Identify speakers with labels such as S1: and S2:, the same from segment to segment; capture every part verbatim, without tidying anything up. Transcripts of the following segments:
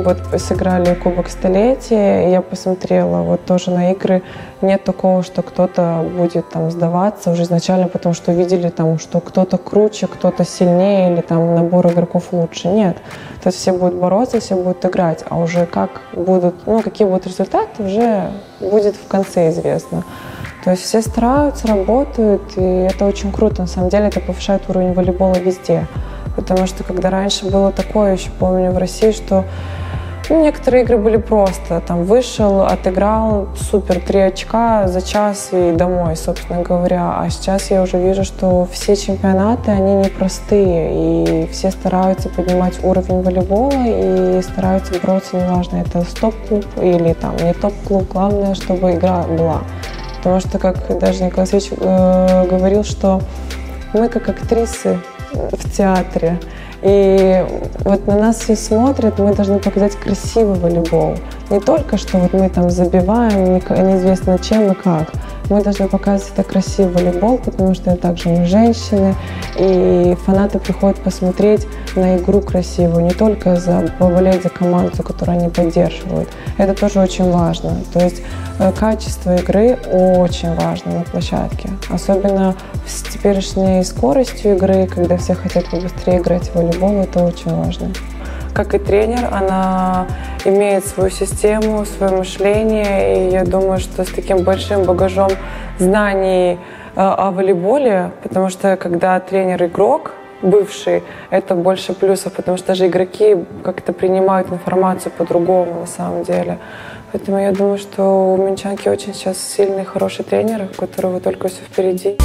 S1: вот сыграли Кубок Столетия, и я посмотрела вот тоже на игры. Нет такого, что кто-то будет там сдаваться уже изначально, потому что увидели там, что кто-то круче, кто-то сильнее или там набор игроков лучше. Нет. То есть все будут бороться, все будут играть, а уже как будут, ну, какие будут результаты, уже будет в конце известно. То есть все стараются, работают, и это очень круто. На самом деле это повышает уровень волейбола везде. Потому что когда раньше было такое, еще помню в России, что ну, некоторые игры были просто. Там вышел, отыграл, супер, три очка за час и домой, собственно говоря. А сейчас я уже вижу, что все чемпионаты, они непростые. И все стараются поднимать уровень волейбола и стараются бороться, неважно, это топ-клуб или там не топ-клуб. Главное, чтобы игра была. Потому что, как даже Николай Васильевич э, говорил, что мы как актрисы в театре, и вот на нас все смотрят, мы должны показать красивый волейбол. Не только, что вот мы там забиваем, неизвестно чем и как. Мы должны показывать это красивый волейбол, потому что также мы женщины, и фанаты приходят посмотреть на игру красивую, не только за, поболеть за команду, которую они поддерживают. Это тоже очень важно. То есть качество игры очень важно на площадке. Особенно с теперешней скоростью игры, когда все хотят побыстрее играть в волейбол, это очень важно. Как и тренер, она имеет свою систему, свое мышление, и я думаю, что с таким большим багажом знаний о волейболе, потому что когда тренер игрок, бывший, это больше плюсов, потому что даже игроки как-то принимают информацию по-другому на самом деле. Поэтому я думаю, что у минчанки очень сейчас сильный, хороший тренер, у которого только все впереди.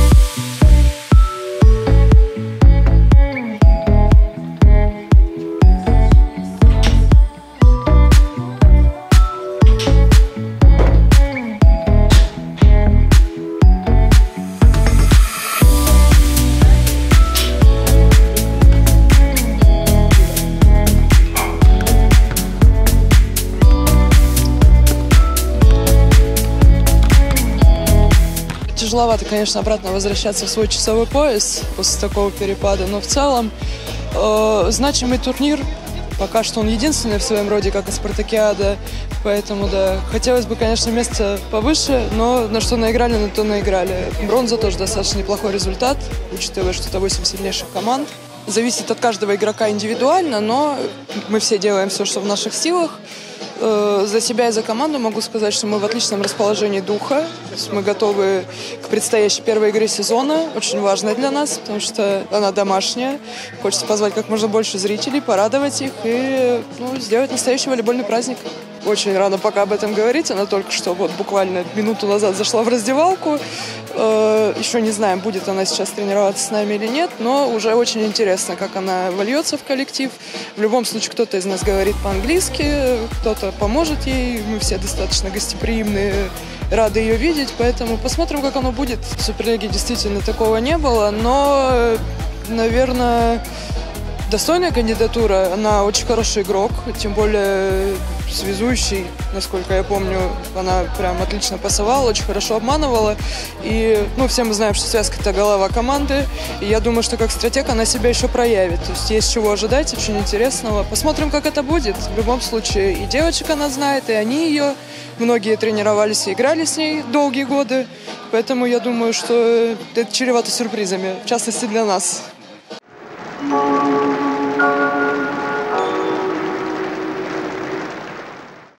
S2: Тяжеловато, конечно, обратно возвращаться в свой часовой пояс после такого перепада, но в целом э, значимый турнир. Пока что он единственный в своем роде, как и Спартакиада, поэтому, да, хотелось бы, конечно, место повыше, но на что наиграли, на то наиграли. Бронза тоже достаточно неплохой результат, учитывая, что это восемь сильнейших команд. Зависит от каждого игрока индивидуально, но мы все делаем все, что в наших силах. За себя и за команду могу сказать, что мы в отличном расположении духа. Мы готовы к предстоящей первой игре сезона. Очень важная для нас, потому что она домашняя. Хочется позвать как можно больше зрителей, порадовать их и ну, сделать настоящий волейбольный праздник. Очень рано пока об этом говорить. Она только что вот буквально минуту назад зашла в раздевалку. Еще не знаем, будет она сейчас тренироваться с нами или нет, но уже очень интересно, как она вольется в коллектив. В любом случае, кто-то из нас говорит по-английски, кто-то поможет ей. Мы все достаточно гостеприимные, рады ее видеть, поэтому посмотрим, как оно будет. В Суперлиге действительно такого не было, но, наверное, достойная кандидатура. Она очень хороший игрок, тем более связующий, насколько я помню, она прям отлично пасовала, очень хорошо обманывала. И, ну, все мы знаем, что связка – это голова команды. И я думаю, что как стратег она себя еще проявит. То есть есть чего ожидать, очень интересного. Посмотрим, как это будет. В любом случае, и девочек она знает, и они ее. Многие тренировались и играли с ней долгие годы. Поэтому я думаю, что это чревато сюрпризами, в частности для нас.